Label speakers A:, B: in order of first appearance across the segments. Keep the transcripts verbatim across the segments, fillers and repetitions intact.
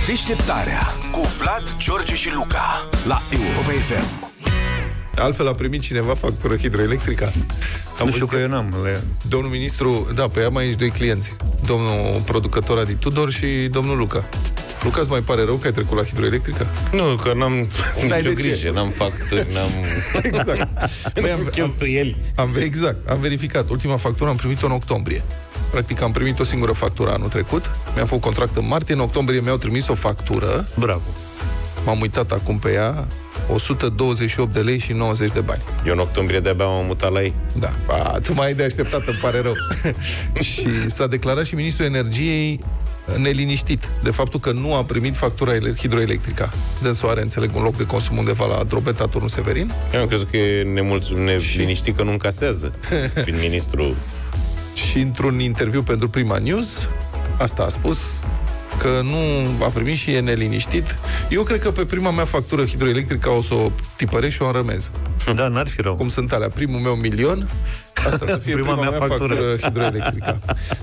A: Deșteptarea cu Vlad, George și Luca la Europa F M.
B: Altfel a primit cineva factură hidroelectrică?
C: Nu știu că eu n-am. Le...
B: Domnul ministru, da, pe am aici doi clienți. Domnul producător Adi Tudor și domnul Luca. Luca, îți mai pare rău că ai trecut la hidroelectrică?
C: Nu, că n-am nicio grijă, n-am facturi, n-am...
B: Exact. Băi, am,
C: cheltuieli.
B: Am, exact, am verificat. Ultima factură am primit-o în octombrie. Practic am primit o singură factură anul trecut. Mi-am făcut contract în martie, în octombrie mi-au trimis o factură.
C: Bravo.
B: M-am uitat acum pe ea, o sută douăzeci și opt de lei și nouăzeci de bani.
C: Eu în octombrie de-abia m-am mutat la ei.
B: Da, a, tu mai ai de așteptat, îmi pare rău. Și s-a declarat și ministrul energiei neliniștit de faptul că nu a primit factura hidroelectrică. Dânsul are, înțeleg, un loc de consum undeva la Drobeta, Turnul Severin.
C: Eu am crezut că e nemulțum, neliniștit și... că nu încasează, fiind ministru.
B: Și într-un interviu pentru Prima News, asta a spus, că nu a primit și e neliniștit. Eu cred că pe prima mea factură hidroelectrică o să o tipăresc și o înrămez.
C: Da, n-ar fi rău.
B: Cum sunt alea, primul meu milion, asta să fie prima, prima mea factură, factură hidroelectrică.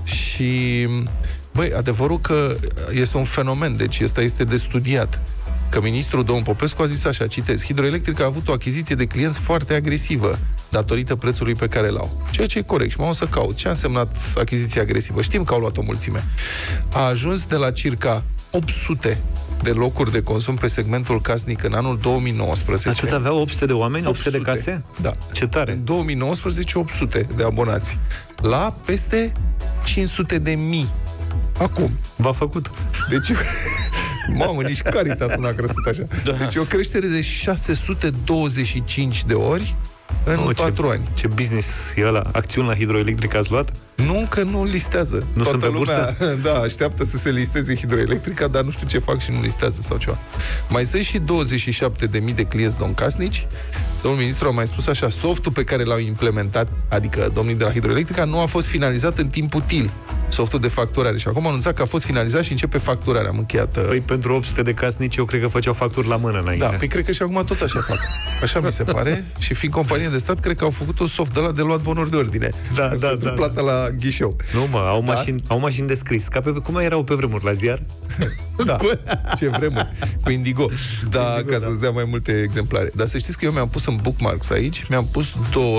B: Și, băi, adevărul că este un fenomen, deci ăsta este de studiat. Că ministrul domnul Popescu a zis așa, citez, hidroelectrica a avut o achiziție de clienți foarte agresivă datorită prețului pe care l-au. Ceea ce e corect. Și mă să caut. Ce a însemnat achiziție agresivă? Știm că au luat o mulțime. A ajuns de la circa opt sute de locuri de consum pe segmentul casnic în anul două mii nouăsprezece.
C: Atât aveau opt sute de oameni? opt sute, opt sute de case?
B: Da.
C: Ce tare!
B: În două mii nouăsprezece, opt sute de abonați. La peste cinci sute de mii. Acum.
C: V-a făcut.
B: Deci... Mamă, nici Caritas nu a crescut așa. Da. Deci o creștere de șase sute douăzeci și cinci de ori în oh, patru ani.
C: Ce business e ăla? Acțiuni la hidroelectrică ați luat?
B: Nu, că nu listează.
C: Nu
B: Toată
C: sunt pe
B: lumea,
C: bursă?
B: da, așteaptă să se listeze hidroelectrica, dar nu știu ce fac și nu listează sau ceva. Mai sunt și douăzeci și șapte de mii de clienți domn-casnici. Domnul ministru a mai spus așa, softul pe care l-au implementat, adică domnii de la hidroelectrica, nu a fost finalizat în timp util. Softul de facturare. Și acum a anunțat că a fost finalizat și începe facturarea. Am încheiat.
C: Păi pentru opt sute de casnici eu cred că făceau facturi la mână înainte.
B: Da, păi cred că și acum tot așa fac. Așa mi se pare. Și fiind companie de stat, cred că au făcut un soft de ăla de luat bonuri de ordine.
C: Da, da,
B: pentru
C: da.
B: plata la ghișeu.
C: Nu, mă, au,
B: da?
C: mașini, au mașini de scris. Ca pe, cum erau pe vremuri, la ziar?
B: Da, ce vremuri. Cu Indigo. Da, Indigo, ca da. Să-ți dea mai multe exemplare. Dar să știți că eu mi-am pus în bookmarks aici, mi-am pus două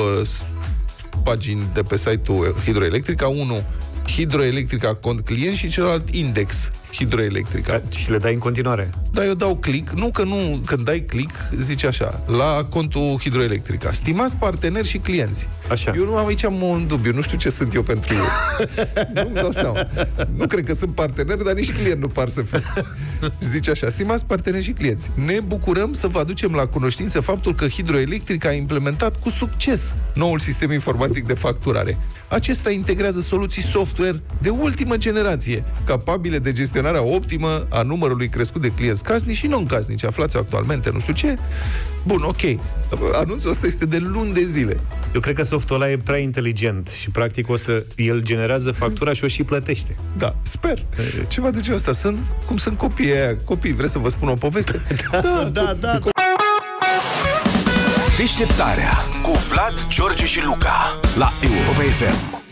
B: pagini de pe site-ul Hidroelectrica. Unul, Hidroelectrica cont client și celălalt index Hidroelectrica.
C: Și le dai în continuare?
B: Da, eu dau click. Nu că nu, când dai click, zice așa, la contul Hidroelectrica. Stimați parteneri și clienți.
C: Așa.
B: Eu nu am aici am un dubiu, nu știu ce sunt eu pentru ei. Nu-mi dau seama. Nu cred că sunt parteneri, dar nici client nu par să fie. Zice așa, stimați parteneri și clienți, ne bucurăm să vă aducem la cunoștință faptul că Hidroelectrica a implementat cu succes noul sistem informatic de facturare. Acesta integrează soluții software de ultimă generație, capabile de gestionarea optimă a numărului crescut de clienți casnici și non-casnici, aflați actualmente, nu știu ce. Bun, ok. Anunțul ăsta este de luni de zile.
C: Eu cred că softul ăla e prea inteligent și practic o să el generează factura și o și plătește.
B: Da, sper. Ceva de genul ăsta. Sunt, cum sunt copiii aia. Copii, vreți să vă spun o poveste?
C: Da, da, da, da.
A: Deșteptarea cu Vlad, George și Luca la Europa F M.